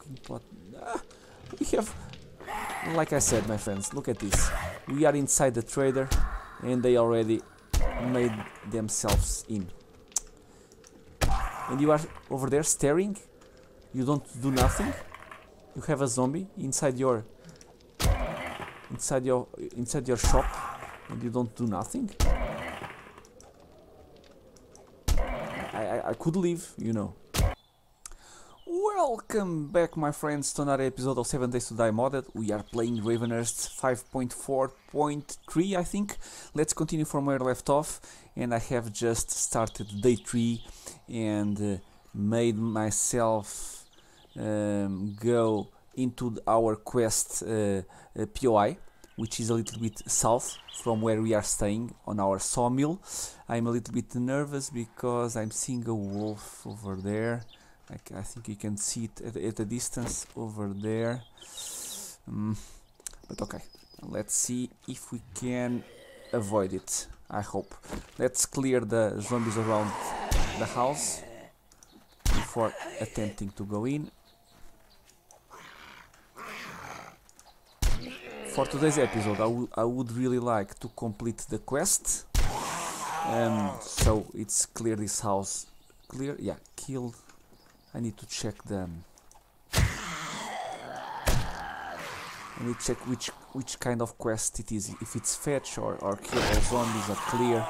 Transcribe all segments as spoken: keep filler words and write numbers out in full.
But ah, we have, like I said, my friends, look at this. We are inside the trader, and they already made themselves in. And you are over there staring. You don't do nothing. You have a zombie inside your inside your inside your shop, and you don't do nothing. I I, I could leave, you know. Welcome back, my friends, to another episode of seven Days to Die Modded. We are playing Ravenhearst five point four point three, I think. Let's continue from where I left off. And I have just started day three and uh, made myself um, go into our quest uh, uh, P O I, which is a little bit south from where we are staying on our sawmill. I'm a little bit nervous because I'm seeing a wolf over there. I, I think you can see it at, at a distance over there. Um, but okay, let's see if we can avoid it. I hope. Let's clear the zombies around the house before attempting to go in. For today's episode, I, I would really like to complete the quest. Um, so it's clear this house. Clear? Yeah, kill. I need to check them. I need to check which which kind of quest it is. If it's fetch or, or kill all zombies or clear.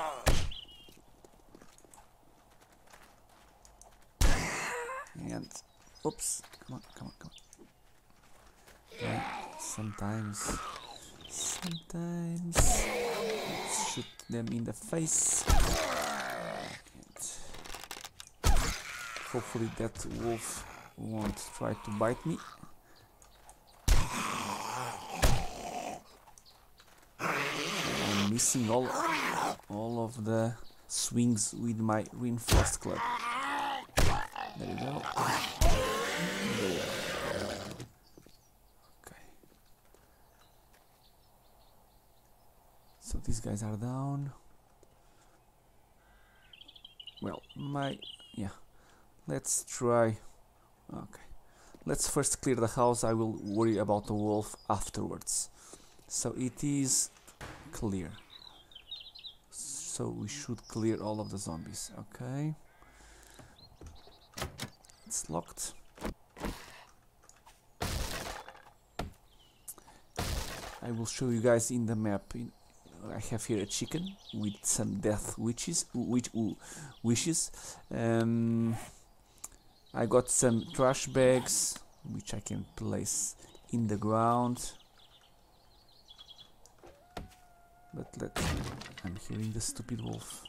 And oops, come on, come on, come on. Yeah, sometimes, sometimes let's shoot them in the face. And hopefully that wolf won't try to bite me. I'm missing all, all of the swings with my reinforced club. There you go. There. Okay. So these guys are down. Well, my... yeah. Let's try... okay. Let's first clear the house. I will worry about the wolf afterwards. So it is clear. So we should clear all of the zombies. Okay. It's locked. I will show you guys in the map. In, I have here a chicken with some death witches. Witch, wishes. Um, I got some trash bags which I can place in the ground. But let I'm hearing the stupid wolf.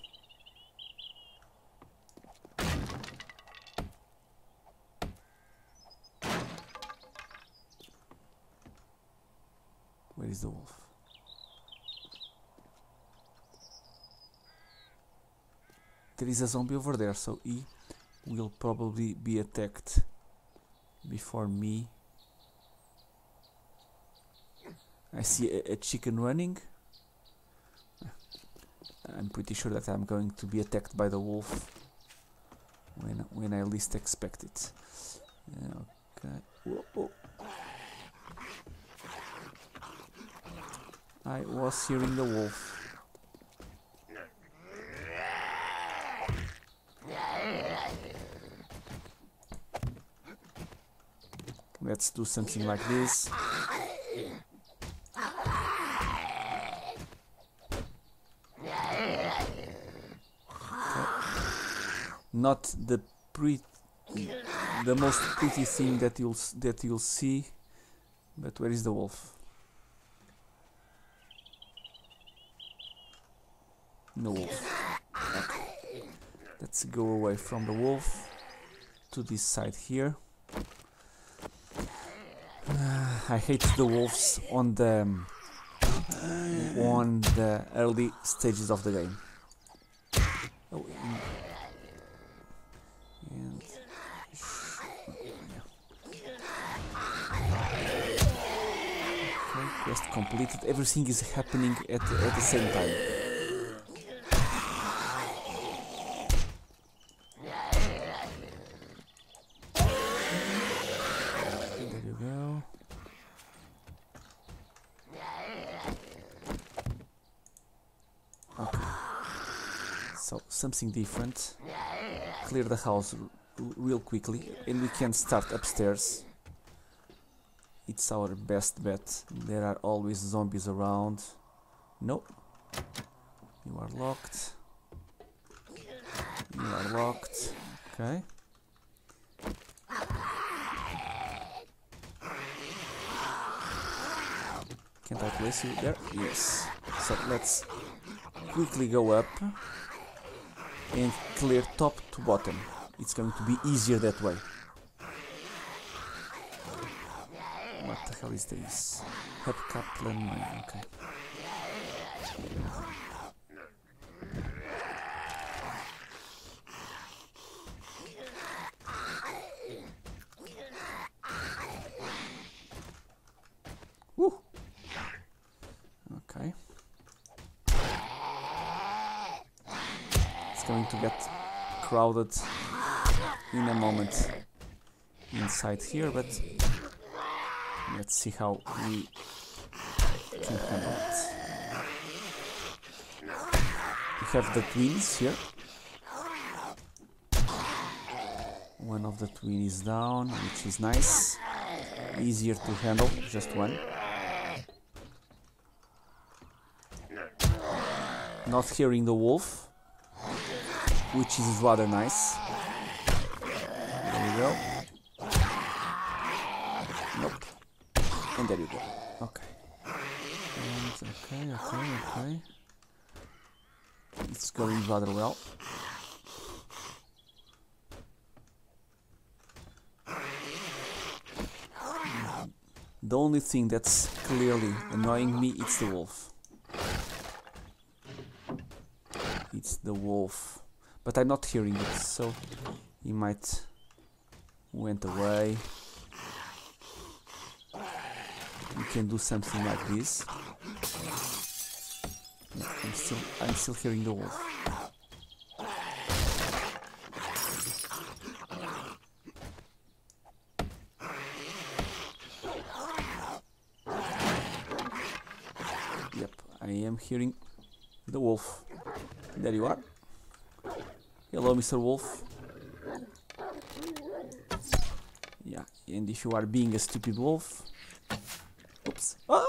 Where is the wolf? There is a zombie over there, so he will probably be attacked before me. I see a, a chicken running. I'm pretty sure that I'm going to be attacked by the wolf when when I least expect it. Okay. Whoa, whoa. I was hearing the wolf. Let's do something like this. Not the pre the most pretty thing that you'll that you'll see, but where is the wolf? No wolf. Okay. Let's go away from the wolf to this side here. Uh, I hate the wolves on the um, on the early stages of the game. Oh, and okay, quest completed. Everything is happening at at the same time. So something different. Clear the house r real quickly, and we can start upstairs. It's our best bet. There are always zombies around. No. You are locked. You are locked. Okay. Can't I place you there? Yes. So let's quickly go up and clear top to bottom. It's going to be easier that way. What the hell is this? Hubcap mine. Okay. Woo. Okay. It's going to get crowded in a moment inside here, but let's see how we can handle it. We have the twins here. One of the twins is down, which is nice. Easier to handle, just one. Not hearing the wolf, which is rather nice. There you go. Nope. And there you go. Okay. And okay, okay, okay. It's going rather well. The only thing that's clearly annoying me is the wolf. It's the wolf. But I'm not hearing it, so he might went away. We can do something like this. Yeah, I'm still I'm still hearing the wolf. Yep, I am hearing the wolf. There you are. Hello, Mister Wolf. Yeah, and if you are being a stupid wolf... Oops. Ah!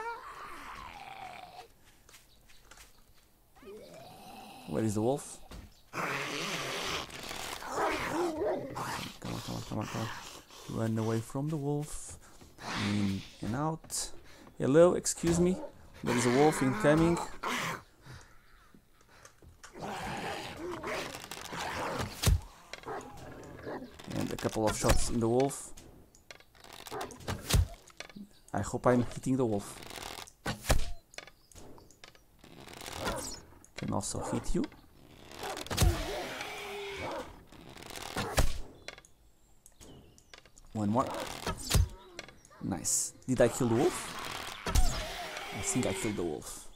Where is the wolf? Come on, come on, come on, come on. Run away from the wolf. In and out. Hello, excuse me. There is a wolf incoming. And a couple of shots in the wolf. I hope I'm hitting the wolf. Can also hit you. One more. Nice. Did I kill the wolf? I think I killed the wolf.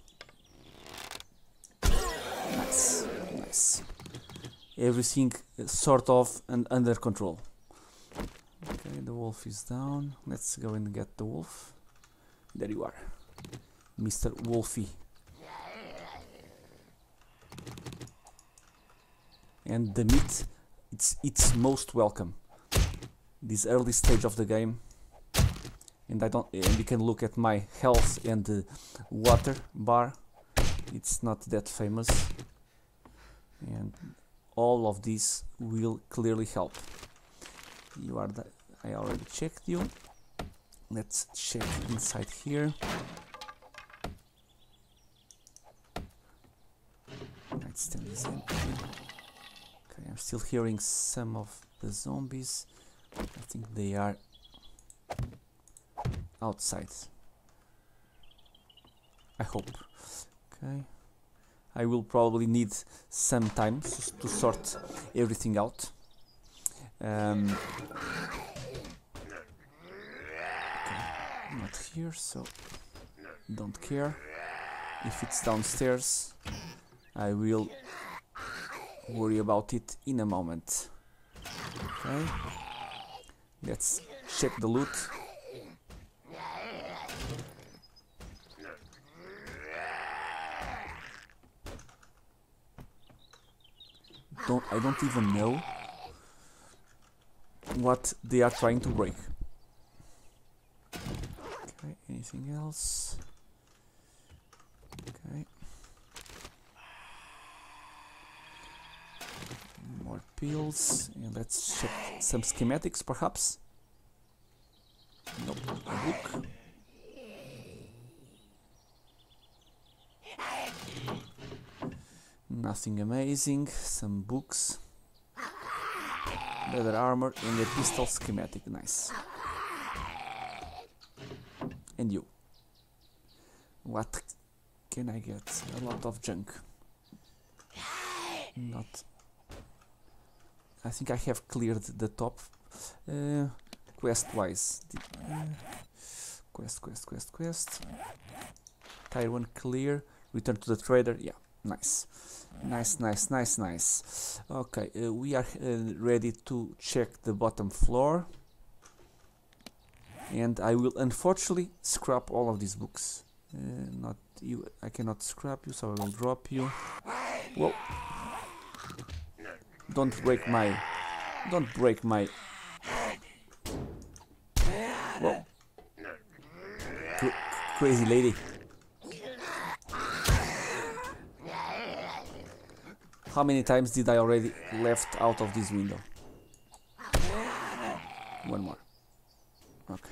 Nice. Nice. Everything sort of and under control. Okay, the wolf is down. Let's go and get the wolf. There you are, Mister Wolfie. And the meat, it's it's most welcome. This early stage of the game, and I don't. And you can look at my health and the water bar. It's not that famous, and all of this will clearly help. You are the. I already checked you. Let's check inside here. Nightstand is empty. Okay, I'm still hearing some of the zombies. I think they are outside. I hope. Okay. I will probably need some time to sort everything out. Um, Not here, so don't care. If it's downstairs, I will worry about it in a moment. Okay, let's check the loot. don't I don't even know what they are trying to break. Okay, anything else? Okay. More pills, and let's check some schematics perhaps. Nope, a book. Nothing amazing, some books. Leather armor and a pistol schematic, nice. And you? What can I get? A lot of junk. Not... I think I have cleared the top. Uh, quest-wise. Uh, quest, quest, quest, quest. Tier one clear. Return to the trader. Yeah, nice. Nice, nice, nice, nice. Okay, uh, we are uh, ready to check the bottom floor. And I will unfortunately scrap all of these books. Uh, not you. I cannot scrap you, so I will drop you. Whoa! Don't break my. Don't break my. Whoa! Cra crazy lady. How many times did I already left out of this window? One more. Okay.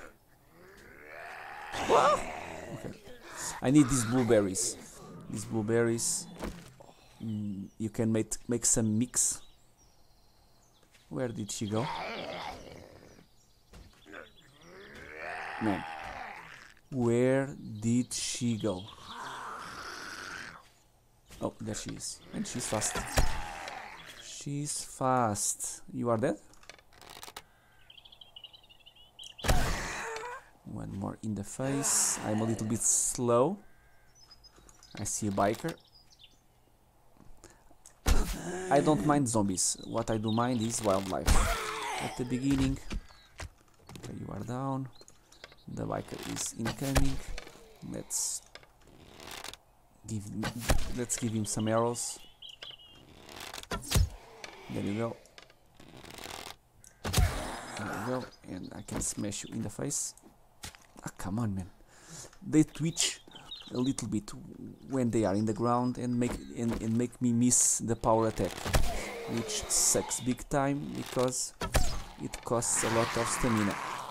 Okay. I need these blueberries. These blueberries. Mm, you can make make some mix. Where did she go? Man. Where did she go? Oh, there she is. And she's fast. She's fast. You are dead? One more in the face. I'm a little bit slow. I see a biker. I don't mind zombies. What I do mind is wildlife. At the beginning. Okay, you are down. The biker is incoming. Let's give let's give him some arrows. There you go. There you go. And I can smash you in the face. Ah, come on, man. They twitch a little bit when they are in the ground and make and, and make me miss the power attack, which sucks big time because it costs a lot of stamina.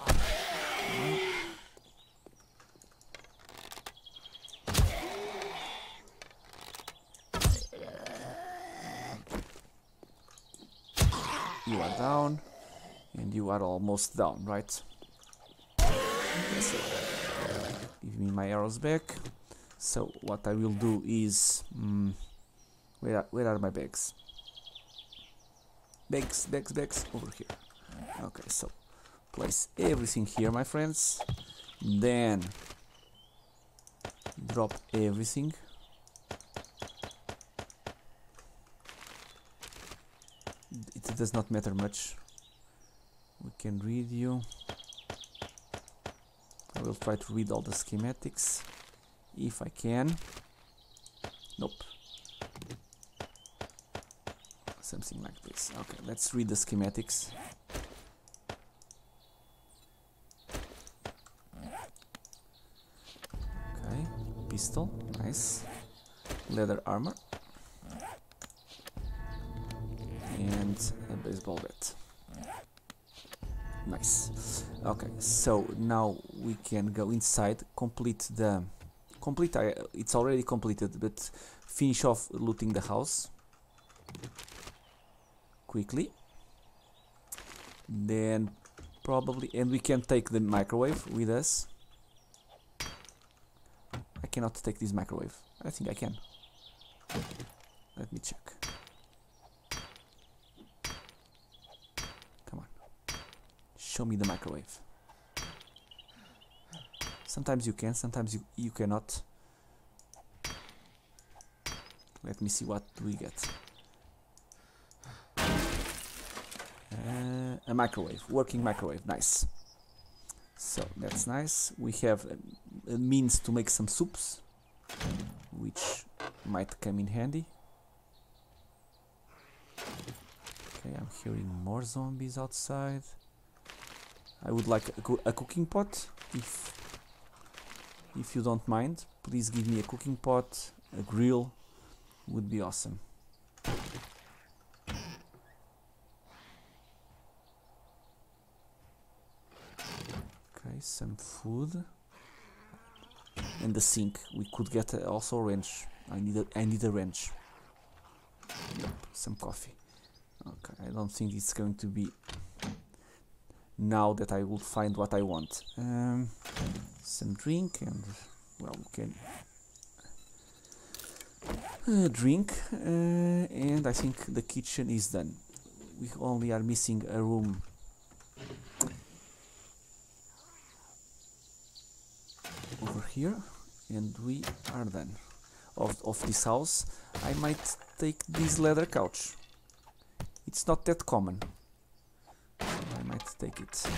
You are down, and you are almost down, right? Yes, sir. Give me my arrows back. So what I will do is, um, where are, where are my bags? Bags, bags, bags over here. Okay, so place everything here, my friends. Then drop everything. It does not matter much. We can read you. I will try to read all the schematics if I can. Nope. Something like this. Okay, let's read the schematics. Okay, pistol, nice. Leather armor. And a baseball bat. Nice. Okay, so now we can go inside, complete the complete uh, it's already completed, but finish off looting the house quickly. Then probably, and we can take the microwave with us. I cannot take this microwave. I think I can. Let me check. Show me the microwave. Sometimes you can, sometimes you, you cannot. Let me see what do we get. Uh, a microwave, working microwave, nice. So that's nice. We have a, a means to make some soups, which might come in handy. Okay, I'm hearing more zombies outside. I would like a, co a cooking pot, if if you don't mind. Please give me a cooking pot, a grill, would be awesome. Okay, some food. And the sink. We could get a, also a wrench. I need a, I need a wrench. Yep, some coffee. Okay, I don't think it's going to be now that I will find what I want. Um, some drink and, well, we can uh, drink, uh, and I think the kitchen is done. We only are missing a room. Over here, and we are done. Of, of this house, I might take this leather couch. It's not that common. I might take it.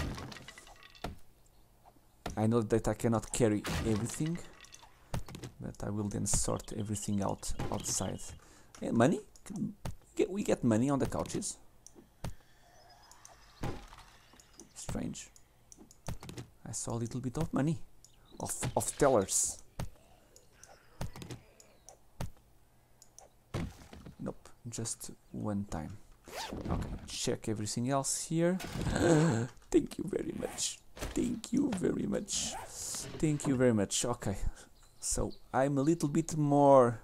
I know that I cannot carry everything, but I will then sort everything out outside. And money? Get, we get money on the couches. Strange. I saw a little bit of money. Of, of tellers. Nope, just one time. Okay, check everything else here. Thank you very much. Thank you very much. Thank you very much. Okay, so I'm a little bit more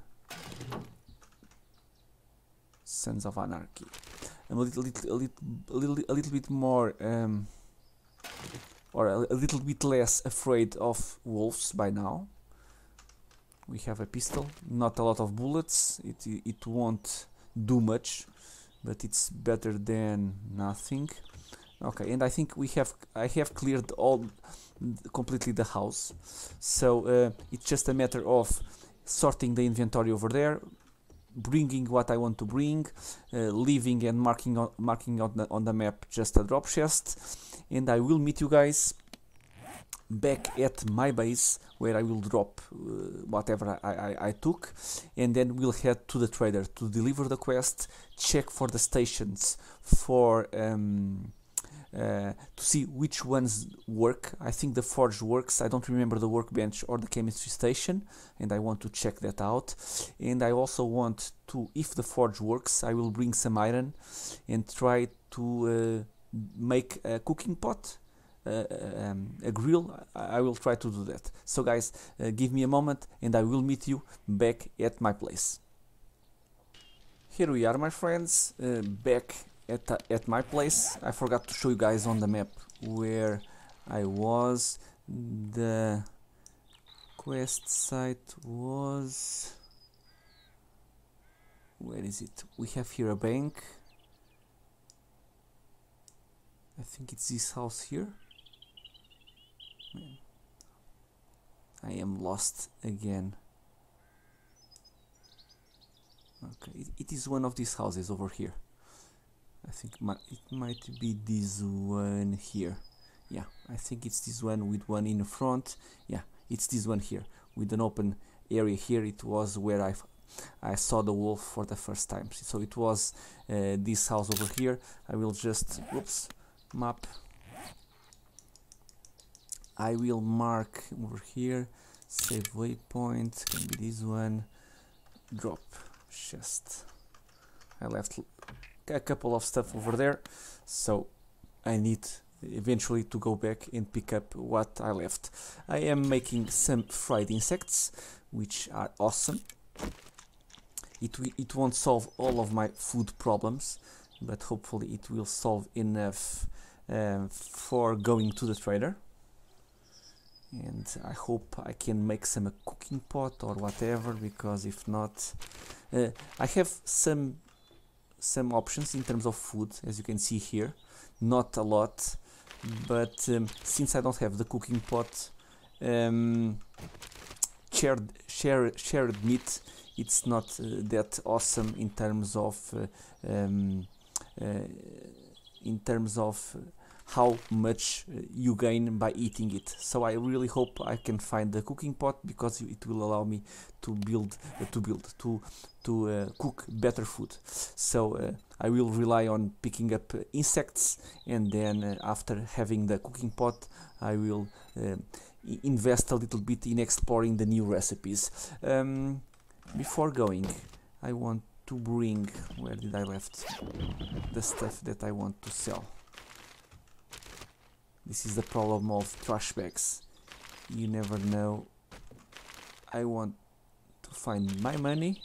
Sons of Anarchy. I'm a little, little, a little, a little, a little bit more. Um, or a, a little bit less afraid of wolves by now. We have a pistol, not a lot of bullets, it, it won't do much, but it's better than nothing. Okay, and I think we have, I have cleared all, completely the house, so uh, it's just a matter of sorting the inventory over there, bringing what I want to bring, uh, leaving and marking on, marking on the, on the map just a drop chest, and I will meet you guys back at my base where I will drop uh, whatever I, I, I took, and then we'll head to the trader to deliver the quest, check for the stations for um, uh, to see which ones work. I think the forge works. I don't remember the workbench or the chemistry station, and I want to check that out. And I also want to, if the forge works, I will bring some iron and try to uh, make a cooking pot, uh, um, a grill. I, I will try to do that. So guys, uh, give me a moment and I will meet you back at my place. Here we are, my friends, uh, back at, uh, at my place. I forgot to show you guys on the map where I was. The quest site was... where is it? We have here a bank. I think it's this house here. Man, I am lost again. Okay, it, it is one of these houses over here. I think my, it might be this one here. Yeah, I think it's this one with one in the front. Yeah, it's this one here with an open area here. It was where I I saw the wolf for the first time. So it was uh, this house over here. I will just, oops, map. I will mark over here. Save waypoint, can be this one. Drop chest. I left a couple of stuff over there, so I need eventually to go back and pick up what I left. I am making some fried insects, which are awesome. It, it won't solve all of my food problems, but hopefully it will solve enough uh, for going to the trader. And I hope I can make some a cooking pot or whatever, because if not, uh, I have some some options in terms of food, as you can see here. Not a lot, but um, since I don't have the cooking pot, um, shared shared shared meat, it's not uh, that awesome in terms of uh, um, uh, in terms of how much uh, you gain by eating it. So I really hope I can find the cooking pot, because it will allow me to build uh, to build to to uh, cook better food. So uh, I will rely on picking up uh, insects, and then uh, after having the cooking pot, I will uh, invest a little bit in exploring the new recipes. Um, before going, I want to bring, where did I left the stuff that I want to sell. This is the problem of trash bags. You never know. I want to find my money,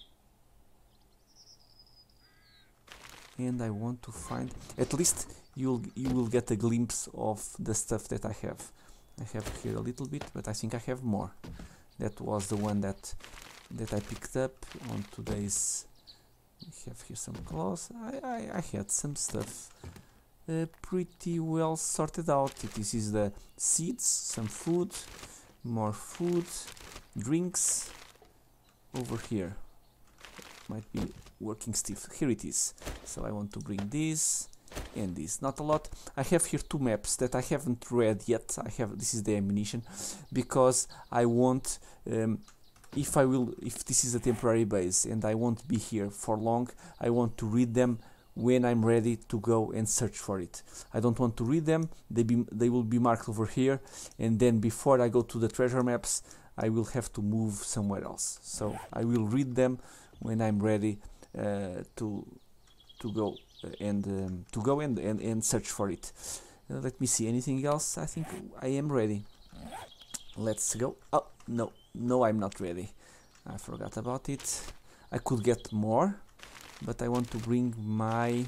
and I want to find, at least you'll you will get a glimpse of the stuff that I have. I have here a little bit, but I think I have more. That was the one that that I picked up on today's. We have here some clothes. I, I, I had some stuff uh, pretty well sorted out. This is the seeds, some food, more food, drinks. Over here might be working stiff. Here it is. So I want to bring this and this. Not a lot. I have here two maps that I haven't read yet. I have this is the ammunition, because I want um, if I will if this is a temporary base and I won't be here for long, I want to read them when I'm ready to go and search for it. I don't want to read them. They be they will be marked over here, and then before I go to the treasure maps, I will have to move somewhere else. So I will read them when I'm ready uh, to to go and um, to go and, and and search for it. Uh, let me see, anything else? I think I am ready. Let's go. Oh no, no, I'm not ready. I forgot about it. I could get more, but I want to bring my.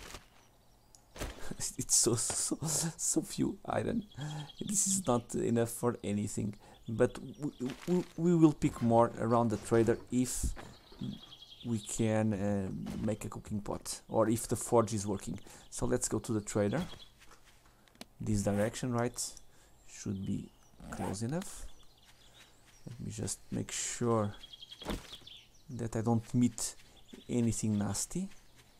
It's so so so few iron. This is not enough for anything. But we, we, we will pick more around the trader if we can uh, make a cooking pot, or if the forge is working. So let's go to the trader. This direction, right? Should be close enough. Let me just make sure that I don't meet anything nasty.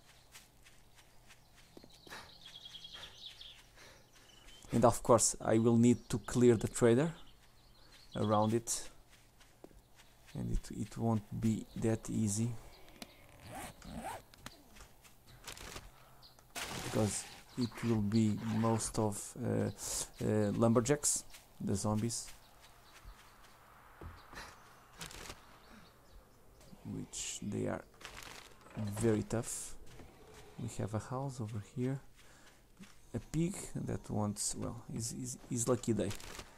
And of course I will need to clear the trader around it, and it, it won't be that easy, because it will be most of uh, uh, lumberjacks, the zombies, which they are very tough. We have a house over here, a pig that wants, well, is is is lucky day.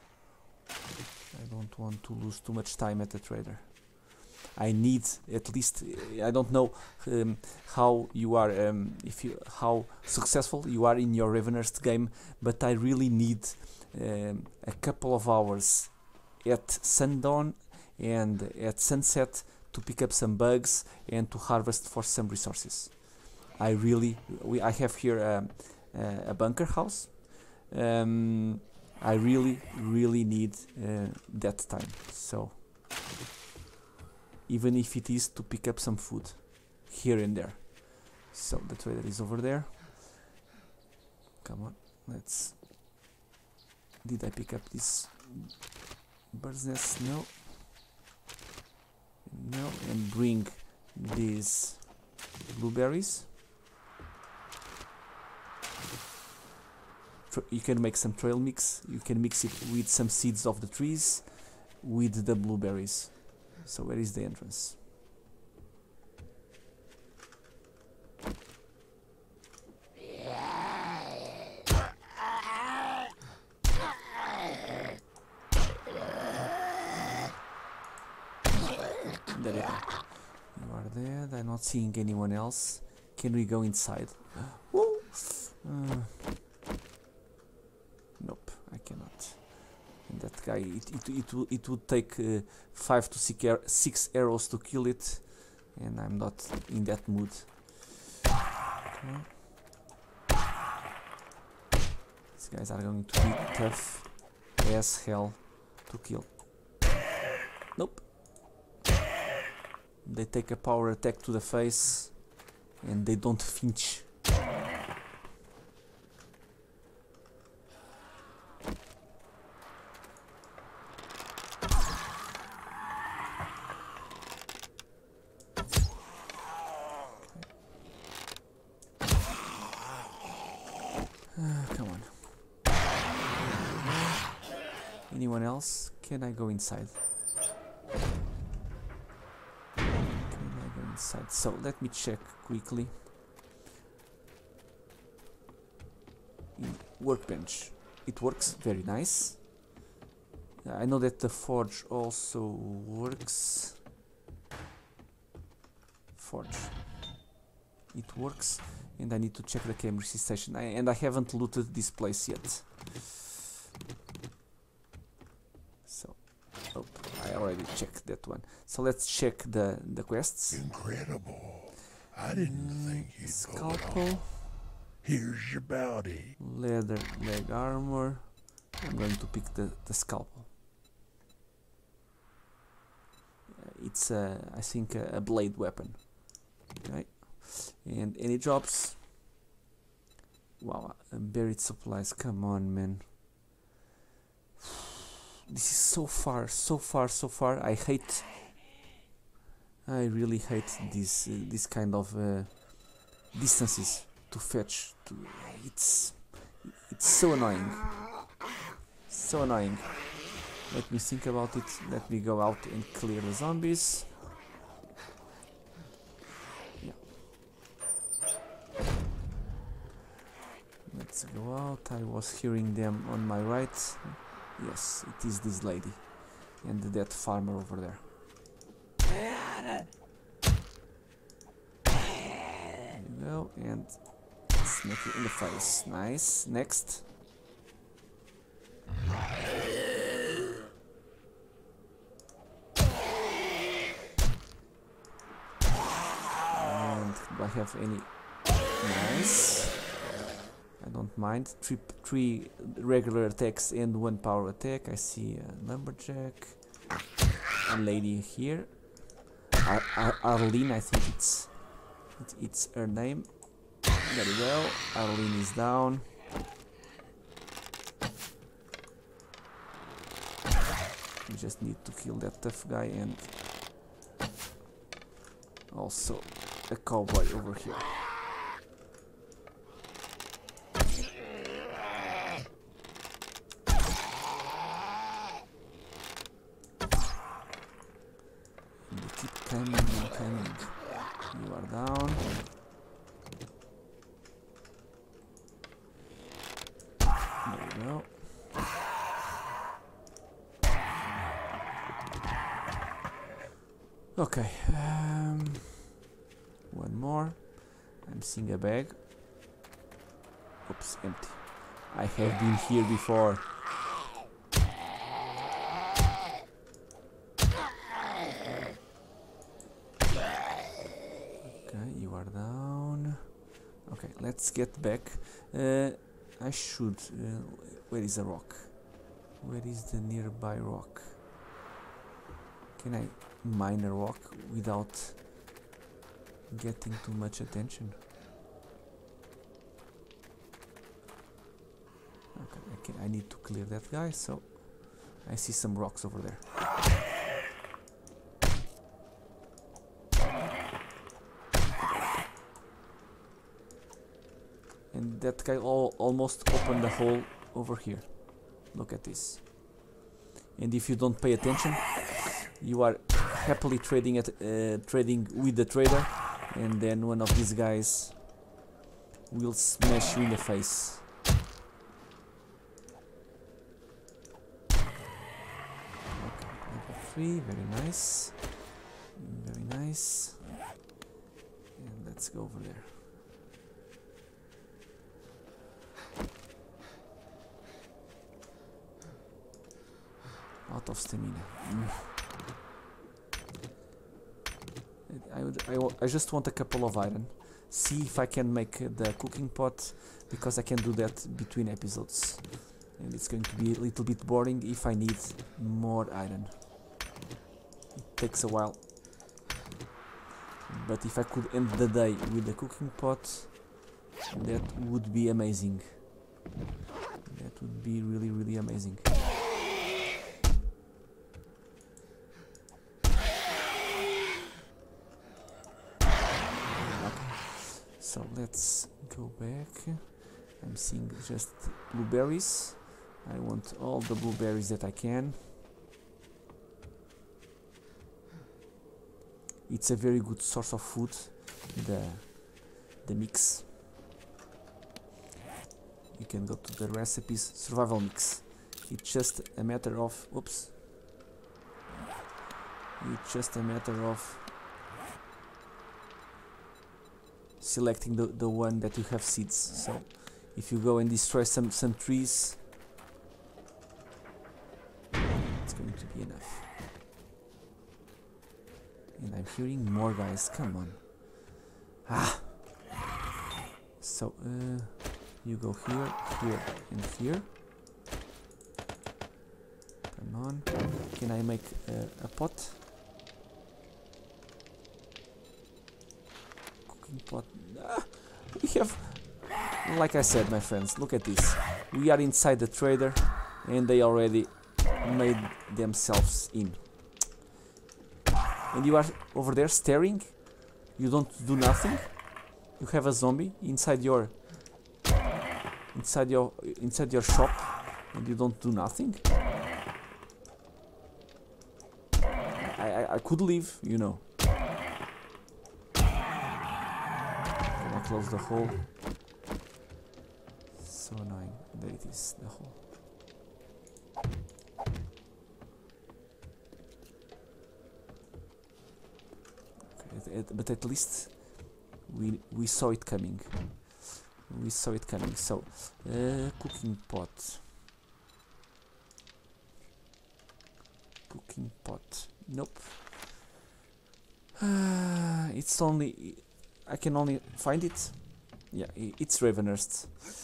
I don't want to lose too much time at the trader. I need at least, I don't know um, how you are, um, if you how successful you are in your Ravenhurst game, but I really need um, a couple of hours at sundown and at sunset to pick up some bugs and to harvest for some resources. I really, we, I have here um, uh, a bunker house. Um, I really, really need uh, that time. So, even if it is to pick up some food here and there. So the trader is over there. Come on, let's. Did I pick up this bird's nest? No. No, and bring these blueberries. You can make some trail mix. You can mix it with some seeds of the trees with the blueberries. So where is the entrance? There you go. You are there. I'm not seeing anyone else. Can we go inside? Woo! Uh, Nope, I cannot. And that guy, it it it, will, it would take uh, five to six, ar six arrows to kill it, and I'm not in that mood. Okay. These guys are going to be tough as hell to kill. Nope. They take a power attack to the face, and they don't flinch. Anyone else? Can I go inside? Can I go inside? So let me check quickly. In workbench. It works very nice. I know that the forge also works. Forge. It works, and I need to check the chemistry station. I, and I haven't looted this place yet. So, oh, I already checked that one. So let's check the the quests. Incredible! I didn't Mm, think you'd pull it scalpel, off. Here's your bounty. leather leg armor. I'm going to pick the the scalpel. Uh, it's a, I think a, a blade weapon. Okay. And any jobs? Wow, uh, buried supplies. Come on, man. This is so far, so far, so far. I hate. I really hate this uh, this kind of uh, distances to fetch. To it's it's so annoying. So annoying. Let me think about it. Let me go out and clear the zombies. Let's go out. I was hearing them on my right. Yes, it is this lady and that farmer over there. There you go, and smack it in the face. Nice. Next. And do I have any? Nice. I don't mind. Three, three regular attacks and one power attack. I see a lumberjack. A lady here. Ar Ar Arlene, I think it's it, it's her name. There we go. Arlene is down. We just need to kill that tough guy and also a cowboy over here. Coming and coming. You are down. There we go. Okay. Um, one more. I'm seeing a bag. Oops, empty. I have been here before. Let's get back. Uh, I should. Uh, where is the rock? Where is the nearby rock? Can I mine a rock without getting too much attention? Okay, I, can, I need to clear that guy, so I see some rocks over there. And that guy all, almost opened the hole over here. Look at this. And if you don't pay attention, you are happily trading at uh, trading with the trader, and then one of these guys will smash you in the face. Okay, level three, very nice, very nice. And let's go over there. Out of stamina. Mm. I, would, I, w I just want a couple of iron. See if I can make uh, the cooking pot, because I can do that between episodes. And it's going to be a little bit boring if I need more iron. It takes a while. But if I could end the day with the cooking pot, that would be amazing. That would be really, really amazing. So let's go back. I'm seeing just blueberries. I want all the blueberries that I can. It's a very good source of food, the the mix. You can go to the recipes, survival mix. It's just a matter of, oops. It's just a matter of selecting the, the one that you have seeds. So if you go and destroy some, some trees, it's going to be enough. And I'm hearing more guys, come on. Ah! So, uh, you go here, here, and here. Come on. Can I make uh, a pot? Cooking pot. Ah, we have, like I said, my friends, look at this. We are inside the trader, and they already made themselves in. And you are over there staring. You don't do nothing. You have a zombie inside your inside your inside your shop, and you don't do nothing. I I, I could leave, you know. Can I close the hole? So annoying. There it is, the hole. But at least we we saw it coming. We saw it coming. So, uh, cooking pot. Cooking pot. Nope. Uh, it's only. I can only find it. Yeah, it's Ravenhurst.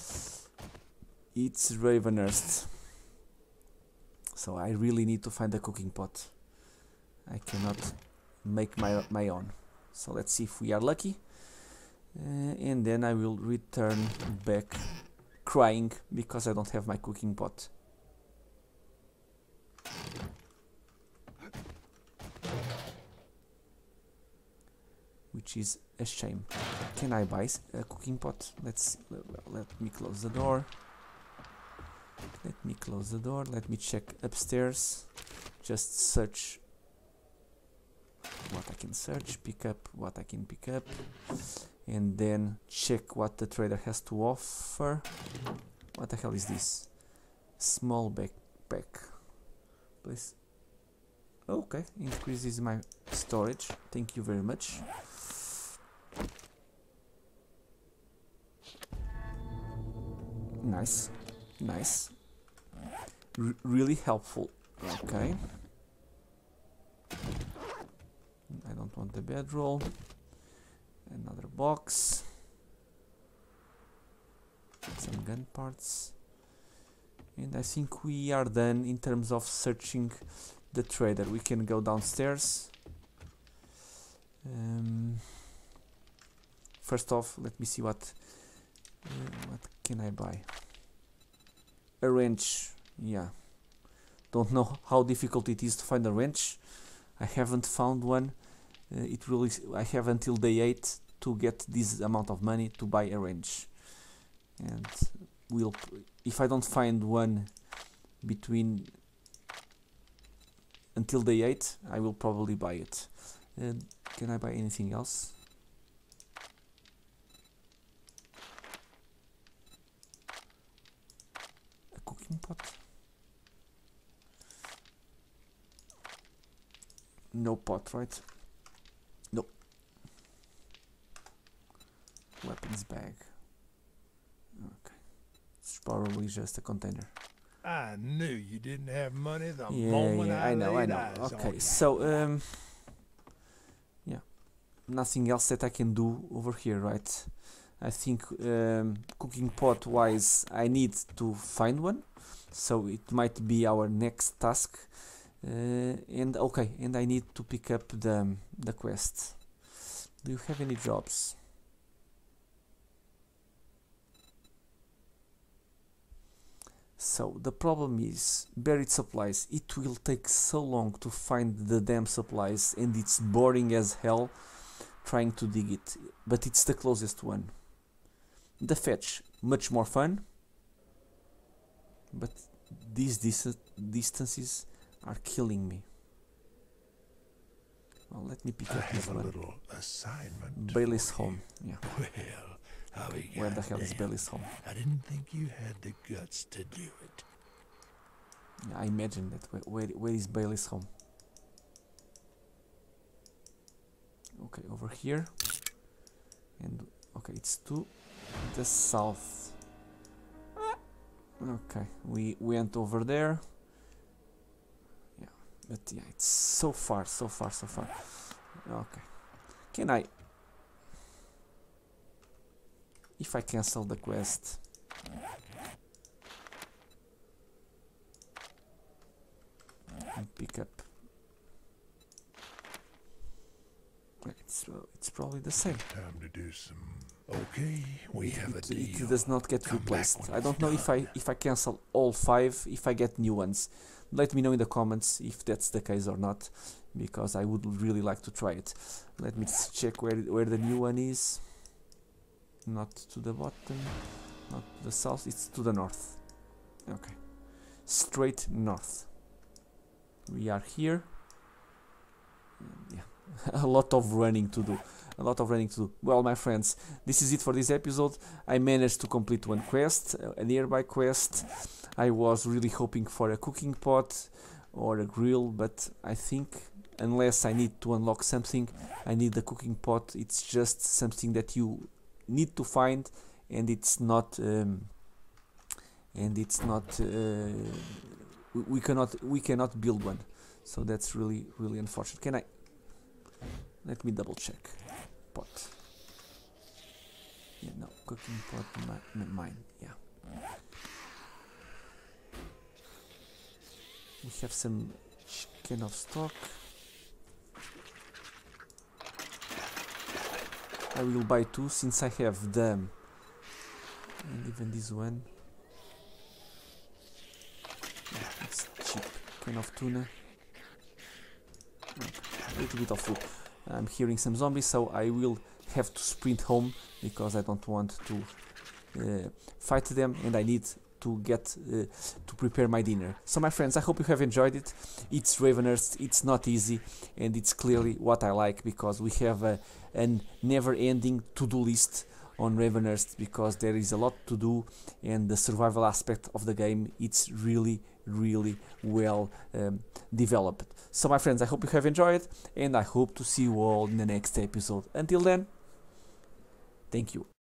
It's Ravenhurst. So I really need to find a cooking pot. I cannot make my my own. So let's see if we are lucky, uh, and then I will return back crying because I don't have my cooking pot. Which is a shame. Can I buy a cooking pot? Let's let me close the door. Let me close the door. Let me check upstairs. Just search what I can search, pick up what I can pick up, and then check what the trader has to offer. What the hell is this? Small backpack. Please. Okay, increases my storage. Thank you very much. Nice, nice. R really helpful. Okay. I don't want the bedroll. Another box. Some gun parts. And I think we are done in terms of searching the trader. We can go downstairs. Um, first off, let me see what uh, what can I buy. A wrench. Yeah. Don't know how difficult it is to find a wrench. I haven't found one. Uh, it really. I have until day eight to get this amount of money to buy a wrench, and we'll. If I don't find one between until day eight, I will probably buy it. Uh, can I buy anything else? A cooking pot? No pot, right? Nope. Weapons bag. Okay. It's probably just a container. I knew you didn't have money the Yeah, moment yeah, I, I know, I laid know. eyes on Okay, you. so um, yeah, nothing else that I can do over here, right? I think um, cooking pot wise, I need to find one, so it might be our next task. Uh, and okay, and I need to pick up the the quest. Do you have any jobs? So the problem is buried supplies. It will take so long to find the damn supplies, and it's boring as hell trying to dig it, but it's the closest one. The fetch, much more fun, but these dis distances are killing me. Well, let me pick I up this have a one. little assignment. Bailey's for you. home. Yeah. Well, I'll be Where the hell is goddamn. Bailey's home? I didn't think you had the guts to do it. Yeah, I imagine that. Where, where, where is Bailey's home? Okay, over here. And okay, it's to the south. Okay, we went over there. Yeah, but yeah, it's so far, so far, so far. Okay, can I? If I cancel the quest, and pick up. It's, uh, it's probably the same. Time to do some. Okay, we have a It, deal. it does not get Come back replaced. when I don't it's know if I done. if I cancel all five, if I get new ones. Let me know in the comments if that's the case or not, because I would really like to try it. Let me s- check where where the new one is. Not to the bottom, not to the south. It's to the north. Okay, straight north. We are here. And yeah, a lot of running to do. A lot of running to do. Well, my friends, this is it for this episode. I managed to complete one quest, a nearby quest. I was really hoping for a cooking pot or a grill, but I think unless I need to unlock something, I need the cooking pot. It's just something that you need to find, and it's not. Um, and it's not. Uh, we, we cannot. We cannot build one. So that's really, really unfortunate. Can I? Let me double check. Pot. Yeah, no, cooking pot, mi mi- mine, yeah. We have some chicken of stock. I will buy two since I have them. And even this one. Yeah, it's cheap. Can of tuna. Okay, a little bit of food. I'm hearing some zombies, so I will have to sprint home because I don't want to uh, fight them, and I need to get uh, to prepare my dinner. So my friends, I hope you have enjoyed it. It's Ravenhurst, it's not easy, and it's clearly what I like, because we have a, a never-ending to-do list on Ravenhurst, because there is a lot to do, and the survival aspect of the game, it's really really well um, developed. So my friends, I hope you have enjoyed, and I hope to see you all in the next episode. Until then, thank you.